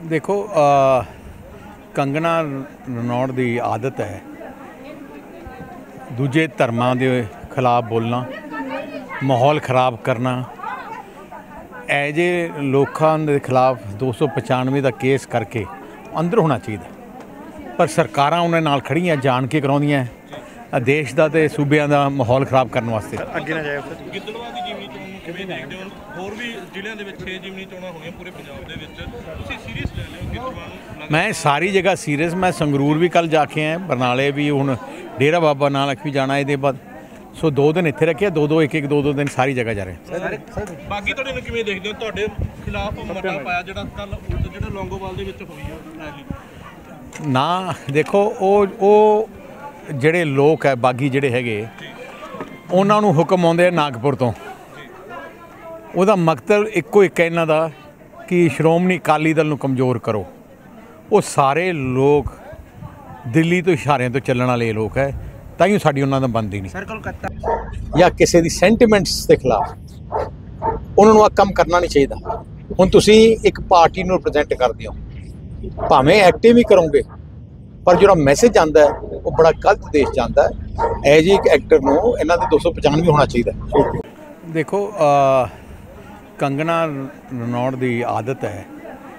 देखो कंगना रनौत की आदत है दूजे धर्मां के खिलाफ बोलना, माहौल खराब करना। ऐजे लोगों के खिलाफ 295 का केस करके अंदर होना चाहिए, पर सरकारां उन्हें नाल खड़ियां जान के कराउंदियां देश का तो सूबे का माहौल खराब करने वास्ते। ਅੱਗੇ ਨਾ ਜਾਇਓ ਸਰ। ਗਿੱਦੜਬਾਹਾ ਦੀ ਜਿਮਨੀ ਚੋਣ ਨੂੰ ਕਿਵੇਂ ਦੇਖਦੇ ਹੋ? ਹੋਰ ਵੀ ਜ਼ਿਲ੍ਹਿਆਂ ਦੇ ਵਿੱਚ 6 ਜਿਮਨੀ ਚੋਣਾਂ ਹੋਣੀਆਂ ਪੂਰੇ ਪੰਜਾਬ ਦੇ ਵਿੱਚ, ਤੁਸੀਂ ਸੀਰੀਅਸ ਲੈ ਲਿਓ ਗਿੱਦੜਬਾਹਾ ਨੂੰ? मैं सारी जगह सीरियस, मैं संगरूर भी कल जाके आया, बरनाले भी, हुण डेरा बाबा नानक भी जाना ये बाद। सो 2 दिन इत्थे रखे, दो दिन सारी जगह जा रहे। ਬਾਕੀ ਤੁਹਾਡੇ ਨੂੰ ਕਿਵੇਂ ਦੇਖਦੇ ਹੋ? ਤੁਹਾਡੇ ਖਿਲਾਫ ਮਤਾ ਪਾਇਆ ਜਿਹੜਾ ਕੱਲ ਜਿਹੜਾ ਲੌਂਗੋਵਾਲ ਦੇ ਵਿੱਚ ਹੋਈ ਹੈ ਰੈਲੀ। ਨਾ ਦੇਖੋ ਉਹ ਜਿਹੜੇ ਲੋਕ ਹੈ ਬਾਗੀ ਜਿਹੜੇ ਹੈਗੇ ਉਹਨਾਂ ਨੂੰ ਹੁਕਮ ਆਉਂਦੇ ਆ ਨਾਗਪੁਰ ਤੋਂ। ਉਹਦਾ ਮਕਸਦ ਇੱਕੋ ਇੱਕ ਹੈ ਇਹਨਾਂ ਦਾ ਕਿ ਸ਼੍ਰੋਮਣੀ ਅਕਾਲੀ ਦਲ ਨੂੰ ਕਮਜ਼ੋਰ ਕਰੋ। ਉਹ ਸਾਰੇ ਲੋਕ ਦਿੱਲੀ ਤੋਂ ਇਸ਼ਾਰਿਆਂ ਤੋਂ ਚੱਲਣ ਵਾਲੇ ਲੋਕ ਹੈ, ਤਾਂ ਹੀ ਸਾਡੀ ਉਹਨਾਂ ਦਾ ਬਣਦੀ ਨਹੀਂ ਸਰ ਕੋਲਕਾਤਾ ਜਾਂ ਕਿਸੇ ਦੀ ਸੈਂਟੀਮੈਂਟਸ ਦੇ ਖਿਲਾਫ ਉਹਨਾਂ ਨੂੰ ਆ ਕੰਮ ਕਰਨਾ ਨਹੀਂ ਚਾਹੀਦਾ। ਹੁਣ ਤੁਸੀਂ ਇੱਕ ਪਾਰਟੀ ਨੂੰ ਰਿਪਰੈਜ਼ੈਂਟ ਕਰਦੇ ਹੋ, ਭਾਵੇਂ ਐਕਟਿਵ ਵੀ ਕਰੋਗੇ, ਪਰ ਜਿਹੜਾ ਮੈਸੇਜ ਆਉਂਦਾ ਹੈ ਉਹ ਬੜਾ ਗਲਤ ਦੇਸ਼ ਜਾਂਦਾ ਹੈ। ਇਹ ਜੀ ਇੱਕ ਐਕਟਰ ਨੂੰ ਇਹਨਾਂ ਦੇ 295 ਵੀ ਹੋਣਾ ਚਾਹੀਦਾ। ਦੇਖੋ ਕੰਗਨਾ ਰਨੌਤ ਦੀ ਆਦਤ ਹੈ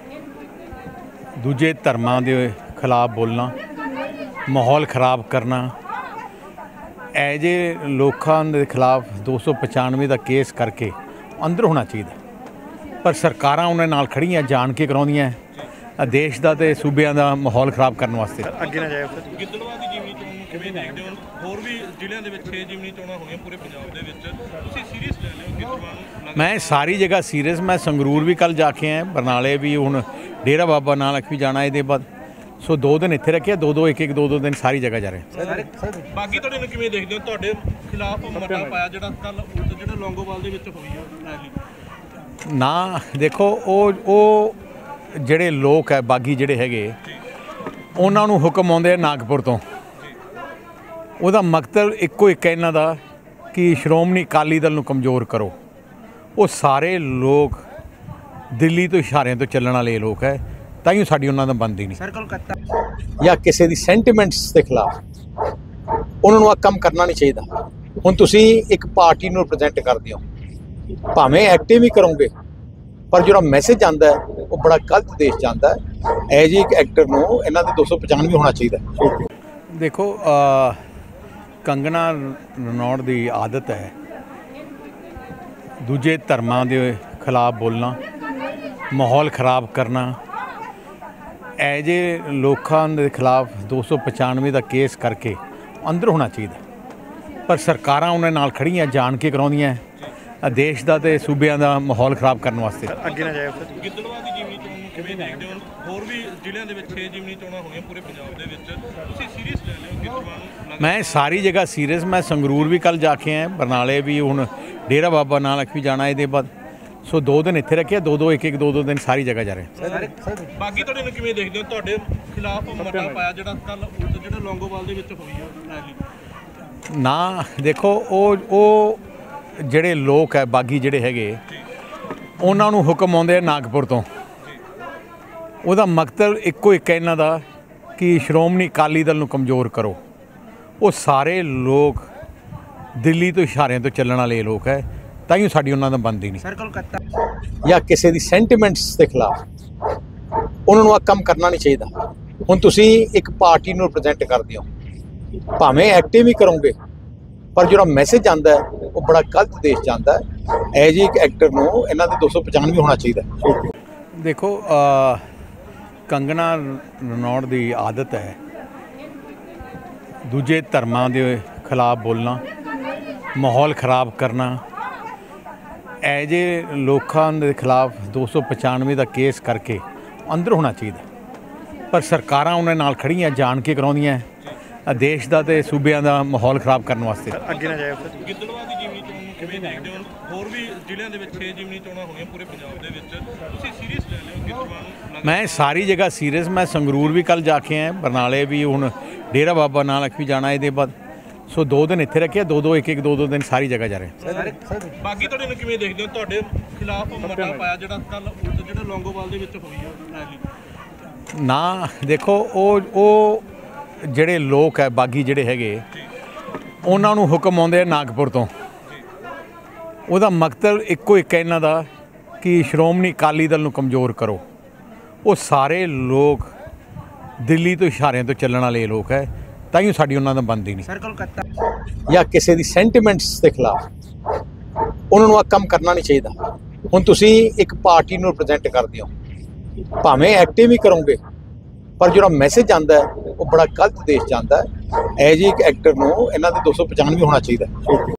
ਦੂਜੇ ਧਰਮਾਂ ਦੇ ਖਿਲਾਫ ਬੋਲਣਾ, ਮਾਹੌਲ ਖਰਾਬ ਕਰਨਾ। ਇਹ ਜੇ ਲੋਕਾਂ ਦੇ ਖਿਲਾਫ 295 ਦਾ ਕੇਸ ਕਰਕੇ ਅੰਦਰ ਹੋਣਾ ਚਾਹੀਦਾ, ਪਰ ਸਰਕਾਰਾਂ ਉਹਨਾਂ ਨਾਲ ਖੜੀਆਂ ਜਾਣ ਕੇ ਕਰਾਉਂਦੀਆਂ ਦੇਸ਼ ਦਾ ਤੇ ਸੂਬਿਆਂ ਦਾ ਮਾਹੌਲ ਖਰਾਬ ਕਰਨ ਵਾਸਤੇ। ਅੱਗੇ ਨਾ ਜਾਇਓ ਸਰ। ਗਿੱਦੜਬਾਹਾ ਦੀ ਜਿਮਨੀ ਚੋਣ ਨੂੰ ਕਿਵੇਂ ਦੇਖਦੇ ਹੋ? ਹੋਰ ਵੀ ਜ਼ਿਲ੍ਹਿਆਂ ਦੇ ਵਿੱਚ 6 ਜਿਮਨੀ ਚੋਣਾਂ ਹੋਣੀਆਂ ਪੂਰੇ ਪੰਜਾਬ ਦੇ ਵਿੱਚ, ਤੁਸੀਂ ਸੀਰੀਅਸ ਲੈ ਲਿਓ ਗਿੱਦੜਬਾਹਾ ਨੂੰ? मैं सारी जगह सीरियस, मैं संगरूर भी कल जाके आया, बरनाले भी, हुण डेरा बाबा नानक भी जाना ये बाद। सो 2 दिन इत्थे रखे, दो दिन सारी जगह जा रहे। ਬਾਕੀ ਤੁਹਾਡੇ ਨੂੰ ਕਿਵੇਂ ਦੇਖਦੇ ਹੋ? ਤੁਹਾਡੇ ਖਿਲਾਫ ਮਤਾ ਪਾਇਆ ਜਿਹੜਾ ਕੱਲ ਜਿਹੜਾ ਲੌਂਗੋਵਾਲ ਦੇ ਵਿੱਚ ਹੋਈ ਹੈ ਰੈਲੀ। ਨਾ ਦੇਖੋ ਉਹ ਜਿਹੜੇ ਲੋਕ ਹੈ ਬਾਗੀ ਜਿਹੜੇ ਹੈਗੇ ਉਹਨਾਂ ਨੂੰ ਹੁਕਮ ਆਉਂਦੇ ਆ ਨਾਗਪੁਰ ਤੋਂ। ਉਹਦਾ ਮਕਸਦ ਇੱਕੋ ਇੱਕ ਹੈ ਇਹਨਾਂ ਦਾ ਕਿ ਸ਼੍ਰੋਮਣੀ ਅਕਾਲੀ ਦਲ ਨੂੰ ਕਮਜ਼ੋਰ ਕਰੋ। ਉਹ ਸਾਰੇ ਲੋਕ ਦਿੱਲੀ ਤੋਂ ਇਸ਼ਾਰਿਆਂ ਤੋਂ ਚੱਲਣ ਵਾਲੇ ਲੋਕ ਹੈ, ਤਾਂ ਹੀ ਸਾਡੀ ਉਹਨਾਂ ਦਾ ਬਣਦੀ ਨਹੀਂ। ਸਰ ਕੋਲਕਾਤਾ ਜਾਂ ਕਿਸੇ ਦੀ ਸੈਂਟੀਮੈਂਟਸ ਦੇ ਖਿਲਾਫ ਉਹਨਾਂ ਨੂੰ ਆ ਕੰਮ ਕਰਨਾ ਨਹੀਂ ਚਾਹੀਦਾ। ਹੁਣ ਤੁਸੀਂ ਇੱਕ ਪਾਰਟੀ ਨੂੰ ਰਿਪਰੈਜ਼ੈਂਟ ਕਰਦੇ ਹੋ, ਭਾਵੇਂ ਐਕਟਿਵ ਵੀ ਕਰੋਗੇ, ਪਰ ਜਿਹੜਾ ਮੈਸੇਜ ਆਉਂਦਾ ਹੈ ਉਹ ਬੜਾ ਗਲਤ ਦੇਸ਼ ਜਾਂਦਾ ਹੈ। ਇਹ ਜੀ ਇੱਕ ਐਕਟਰ ਨੂੰ ਇਹਨਾਂ ਦੇ 295 ਵੀ ਹੋਣਾ ਚਾਹੀਦਾ। ਦੇਖੋ ਕੰਗਨਾ ਰਨੌਤ ਦੀ ਆਦਤ ਹੈ ਦੂਜੇ ਧਰਮਾਂ ਦੇ ਖਿਲਾਫ ਬੋਲਣਾ, ਮਾਹੌਲ ਖਰਾਬ ਕਰਨਾ। ਇਹ ਜੇ ਲੋਕਾਂ ਦੇ ਖਿਲਾਫ 295 ਦਾ ਕੇਸ ਕਰਕੇ ਅੰਦਰ ਹੋਣਾ ਚਾਹੀਦਾ, ਪਰ ਸਰਕਾਰਾਂ ਉਹਨਾਂ ਨਾਲ ਖੜੀਆਂ ਜਾਣ ਕੇ ਕਰਾਉਂਦੀਆਂ ਦੇਸ਼ ਦਾ ਤੇ ਸੂਬਿਆਂ ਦਾ ਮਾਹੌਲ ਖਰਾਬ ਕਰਨ ਵਾਸਤੇ। ਅੱਗੇ ਨਾ ਜਾਇਓ ਸਰ। ਗਿੱਦੜਬਾਹਾ ਦੀ ਜਿਮਨੀ ਚੋਣ ਨੂੰ ਕਿਵੇਂ ਦੇਖਦੇ ਹੋ? ਹੋਰ ਵੀ ਜ਼ਿਲ੍ਹਿਆਂ ਦੇ ਵਿੱਚ 6 ਜਿਮਨੀ ਚੋਣਾਂ ਹੋਣੀਆਂ ਪੂਰੇ ਪੰਜਾਬ ਦੇ ਵਿੱਚ, ਤੁਸੀਂ ਸੀਰੀਅਸ ਲੈ ਲਿਓ ਗਿੱਦੜਬਾਹਾ ਨੂੰ? ਮੈਂ ਸਾਰੀ ਜਗ੍ਹਾ ਸੀਰੀਅਸ, ਮੈਂ ਸੰਗਰੂਰ ਵੀ ਕਲ ਜਾਕੇ ਆਇਆ, ਬਰਨਾਲੇ ਵੀ, ਹੁਣ डेरा बाबा नानक भी जाना ये बाद। सो 2 दिन इत्थे रखे, दो दिन सारी जगह जा रहे। ਬਾਕੀ ਤੁਹਾਡੇ ਨੂੰ ਕਿਵੇਂ ਦੇਖਦੇ ਹੋ? ਤੁਹਾਡੇ ਖਿਲਾਫ ਮਤਾ ਪਾਇਆ ਜਿਹੜਾ ਕੱਲ ਜਿਹੜਾ ਲੌਂਗੋਵਾਲ ਦੇ ਵਿੱਚ ਹੋਈ ਹੈ ਰੈਲੀ। ਨਾ ਦੇਖੋ ਉਹ ਜਿਹੜੇ ਲੋਕ ਹੈ ਬਾਗੀ ਜਿਹੜੇ ਹੈਗੇ ਉਹਨਾਂ ਨੂੰ ਹੁਕਮ ਆਉਂਦੇ ਆ ਨਾਗਪੁਰ ਤੋਂ। ਉਹਦਾ ਮਕਸਦ ਇੱਕੋ ਇੱਕ ਹੈ ਇਹਨਾਂ ਦਾ ਕਿ ਸ਼੍ਰੋਮਣੀ ਅਕਾਲੀ ਦਲ ਨੂੰ ਕਮਜ਼ੋਰ ਕਰੋ। ਉਹ ਸਾਰੇ ਲੋਕ ਦਿੱਲੀ ਤੋਂ ਇਸ਼ਾਰਿਆਂ ਤੋਂ ਚੱਲਣ ਵਾਲੇ ਲੋਕ ਹੈ, ਤਾਂ ਹੀ ਸਾਡੀ ਉਹਨਾਂ ਦਾ ਬਣਦੀ ਨਹੀਂ। ਸਰ ਕੋਲਕਾਤਾ ਜਾਂ ਕਿਸੇ ਦੀ ਸੈਂਟੀਮੈਂਟਸ ਦੇ ਖਿਲਾਫ ਉਹਨਾਂ ਨੂੰ ਆ ਕੰਮ ਕਰਨਾ ਨਹੀਂ ਚਾਹੀਦਾ। ਹੁਣ ਤੁਸੀਂ ਇੱਕ ਪਾਰਟੀ ਨੂੰ ਰਿਪਰੈਜ਼ੈਂਟ ਕਰਦੇ ਹੋ, ਭਾਵੇਂ ਐਕਟਿਵ ਵੀ ਕਰੋਗੇ, ਪਰ ਜਿਹੜਾ ਮੈਸੇਜ ਆਉਂਦਾ ਹੈ ਉਹ ਬੜਾ ਗਲਤ ਦੇਸ਼ ਜਾਂਦਾ ਹੈ। ਇਹ ਜੀ ਇੱਕ ਐਕਟਰ ਨੂੰ ਇਹਨਾਂ ਦੇ 295 ਵੀ ਹੋਣਾ ਚਾਹੀਦਾ। ਦੇਖੋ ਕੰਗਨਾ ਰਨੌਤ ਦੀ ਆਦਤ ਹੈ ਦੂਜੇ ਧਰਮਾਂ ਦੇ ਖਿਲਾਫ ਬੋਲਣਾ, ਮਾਹੌਲ ਖਰਾਬ ਕਰਨਾ। ਇਹ ਜੇ ਲੋਕਾਂ ਦੇ ਖਿਲਾਫ 295 ਦਾ ਕੇਸ ਕਰਕੇ ਅੰਦਰ ਹੋਣਾ ਚਾਹੀਦਾ, ਪਰ ਸਰਕਾਰਾਂ ਉਹਨਾਂ ਨਾਲ ਖੜੀਆਂ ਜਾਣ ਕੇ ਕਰਾਉਂਦੀਆਂ ਦੇਸ਼ ਦਾ ਤੇ ਸੂਬਿਆਂ ਦਾ ਮਾਹੌਲ ਖਰਾਬ ਕਰਨ ਵਾਸਤੇ। ਅੱਗੇ ਨਾ ਜਾਇਓ ਸਰ। ਗਿੱਦੜਬਾਹਾ ਦੀ ਜਿਮਨੀ ਚੋਣ ਨੂੰ ਕਿਵੇਂ ਦੇਖਦੇ ਹੋ? ਹੋਰ ਵੀ ਜ਼ਿਲ੍ਹਿਆਂ ਦੇ ਵਿੱਚ 6 ਜਿਮਨੀ ਚੋਣਾਂ ਹੋਣੀਆਂ ਪੂਰੇ ਪੰਜਾਬ ਦੇ ਵਿੱਚ, ਤੁਸੀਂ ਸੀਰੀਅਸ ਲੈ ਲਿਓ ਗਿੱਦੜਬਾਹਾ ਨੂੰ? ਮੈਂ ਸਾਰੀ ਜਗ੍ਹਾ ਸੀਰੀਅਸ, ਮੈਂ ਸੰਗਰੂਰ ਵੀ ਕਲ ਜਾਕੇ ਆਇਆ, ਬਰਨਾਲੇ ਵੀ, ਹੁਣ डेरा बाबा नानक भी जाना ये बाद। सो 2 दिन इत्थे रखे, दो दिन सारी जगह जा रहे। ਬਾਕੀ ਤੁਹਾਡੇ ਨੂੰ ਕਿਵੇਂ ਦੇਖਦੇ ਹੋ? ਤੁਹਾਡੇ ਖਿਲਾਫ ਮਤਾ ਪਾਇਆ ਜਿਹੜਾ ਕੱਲ ਜਿਹੜਾ ਲੌਂਗੋਵਾਲ ਦੇ ਵਿੱਚ ਹੋਈ ਹੈ ਰੈਲੀ। ਨਾ ਦੇਖੋ ਉਹ ਜਿਹੜੇ ਲੋਕ ਹੈ ਬਾਗੀ ਜਿਹੜੇ ਹੈਗੇ ਉਹਨਾਂ ਨੂੰ ਹੁਕਮ ਆਉਂਦੇ ਆ ਨਾਗਪੁਰ ਤੋਂ। ਉਹਦਾ ਮਕਸਦ ਇੱਕੋ ਇੱਕ ਹੈ ਇਹਨਾਂ ਦਾ ਕਿ ਸ਼੍ਰੋਮਣੀ ਅਕਾਲੀ ਦਲ ਨੂੰ ਕਮਜ਼ੋਰ ਕਰੋ। ਉਹ ਸਾਰੇ ਲੋਕ ਦਿੱਲੀ ਤੋਂ ਇਸ਼ਾਰਿਆਂ ਤੋਂ ਚੱਲਣ ਵਾਲੇ ਲੋਕ ਹੈ, ਤਾਂ ਹੀ ਸਾਡੀ ਉਹਨਾਂ ਦਾ ਬਣਦੀ ਨਹੀਂ। ਸਰ ਕੋਲਕਾਤਾ ਜਾਂ ਕਿਸੇ ਦੀ ਸੈਂਟੀਮੈਂਟਸ ਦੇ ਖਿਲਾਫ ਉਹਨਾਂ ਨੂੰ ਆ ਕੰਮ ਕਰਨਾ ਨਹੀਂ ਚਾਹੀਦਾ। ਹੁਣ ਤੁਸੀਂ ਇੱਕ ਪਾਰਟੀ ਨੂੰ ਰਿਪਰੈਜ਼ੈਂਟ ਕਰਦੇ ਹੋ, ਭਾਵੇਂ ਐਕਟਿਵ ਹੀ ਕਰੋਗੇ, ਪਰ ਜਿਹੜਾ ਮੈਸੇਜ ਆਉਂਦਾ ਹੈ ਉਹ ਬੜਾ ਗਲਤ ਦੇਸ਼ ਜਾਂਦਾ ਹੈ। ਐਜ ਇੱਕ ਐਕਟਰ ਨੂੰ ਇਹਨਾਂ ਦੇ 295 ਹੋਣਾ ਚਾਹੀਦਾ।